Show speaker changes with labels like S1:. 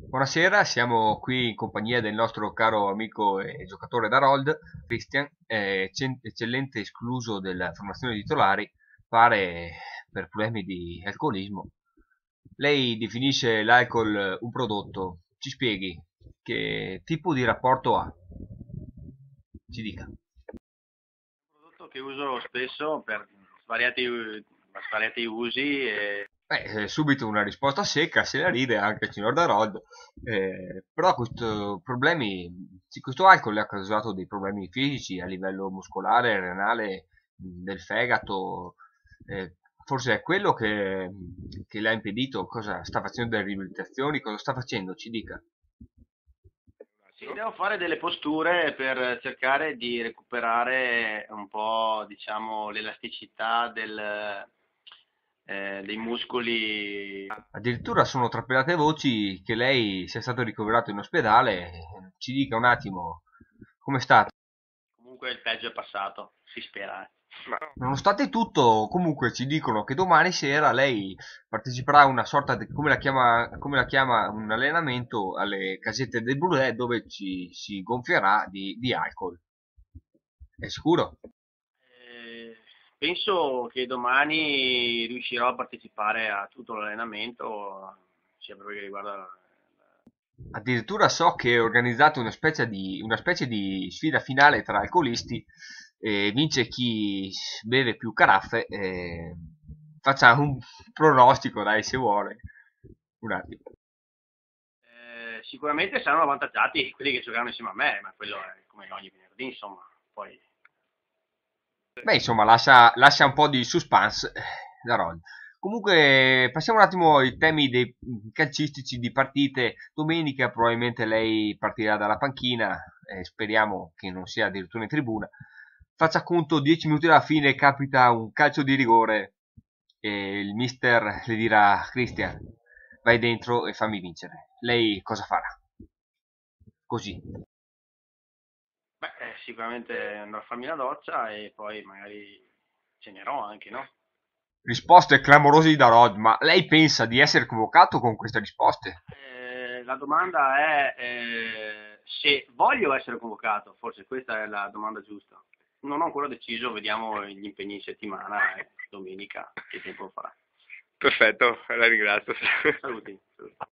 S1: Buonasera, siamo qui in compagnia del nostro caro amico e giocatore da Rold, Christian, eccellente escluso della formazione di titolari, pare per problemi di alcolismo. Lei definisce l'alcol un prodotto, ci spieghi che tipo di rapporto ha? Ci dica.
S2: Prodotto che uso spesso per svariati usi e
S1: Subito una risposta secca, se la ride anche il signor Darod, però questo alcol le ha causato dei problemi fisici a livello muscolare, renale, del fegato, forse è quello che le ha impedito, cosa sta facendo delle riabilitazioni, cosa sta facendo, ci dica.
S2: sì, devo fare delle posture per cercare di recuperare un po', diciamo, l'elasticità dei muscoli.
S1: Addirittura sono trapelate voci che lei sia stato ricoverato in ospedale, ci dica un attimo come sta.
S2: Comunque il peggio è passato, si spera.
S1: Nonostante tutto, comunque ci dicono che domani sera lei parteciperà a una sorta di, come la chiama un allenamento alle casette del Brulè dove si gonfierà di alcol. È sicuro?
S2: Eh, Penso che domani riuscirò a partecipare a tutto l'allenamento, sia per quello che riguarda.
S1: Addirittura so che organizzate una specie di sfida finale tra alcolisti e vince chi beve più caraffe. Faccia un pronostico, dai, se vuole. Un attimo.
S2: Sicuramente saranno avvantaggiati quelli che giocheranno insieme a me, ma quello è come ogni venerdì, insomma. Poi
S1: Beh, insomma, lascia un po' di suspense da Rod. Comunque, passiamo un attimo ai temi dei calcistici di partite. Domenica probabilmente lei partirà dalla panchina, speriamo che non sia addirittura in tribuna. Faccia conto, 10 minuti alla fine capita un calcio di rigore e il mister le dirà: Christian, vai dentro e fammi vincere. Lei cosa farà? Così.
S2: beh, sicuramente andrò a farmi la doccia e poi magari cenerò anche, no?
S1: Risposte clamorose di Darod, ma lei pensa di essere convocato con queste risposte?
S2: La domanda è se voglio essere convocato, forse questa è la domanda giusta. Non ho ancora deciso, vediamo gli impegni in settimana e domenica che tempo farà.
S3: Perfetto, la ringrazio.
S2: Saluti.